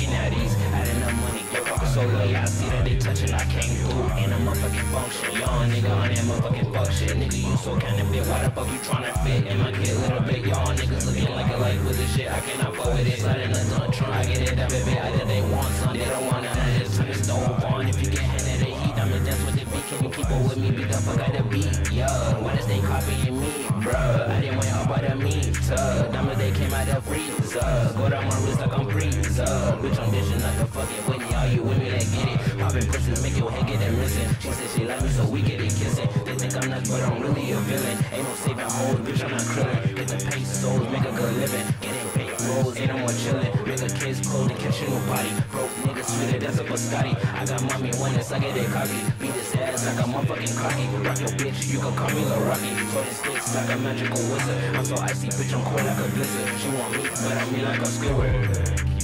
fucking at ease. Had enough money, get fucking so low, yeah, I see that they touching, I came through. Ain't a motherfucking function, young nigga on that motherfucking fuck shit. Nigga, you so kinda big, why the fuck you tryna fit in my kid little bit? Y'all niggas looking like a light with this shit, I cannot fuck with it. Sliding the tongue, try get it, that baby, I did they want some, they don't want none of this, turn the stove on. If you get handed the heat, I'ma dance with the beat, can you keep up with me, beat the fuck out the beat, yeah. Why does they copying me, bruh? I didn't went up by the meter, diamonds they came out the freezer, go down my wrist like I'm freezer, bitch I'm dishing like a fucking Whitney, are you with me, let's get it, poppin' pussies make your head get it missing, she said she like me so we get it kissing, they think I'm nuts but I'm really a villain, ain't no saving hoes, bitch I'm not krillin', get the pesos, make a good living, getting paid rolls, ain't no more chillin', make a kid's clothes and catch a new body, broke niggas sweeter, that's a biscotti, I got mommy when it's I get it cocky, beat this ass like a motherfucking cocky, rock your bitch, you can call me Lil Rocky, so this sticks like a magical wizard, I'm so icy bitch, I'm cold like a blizzard, she want me, but I mean like a squirrel.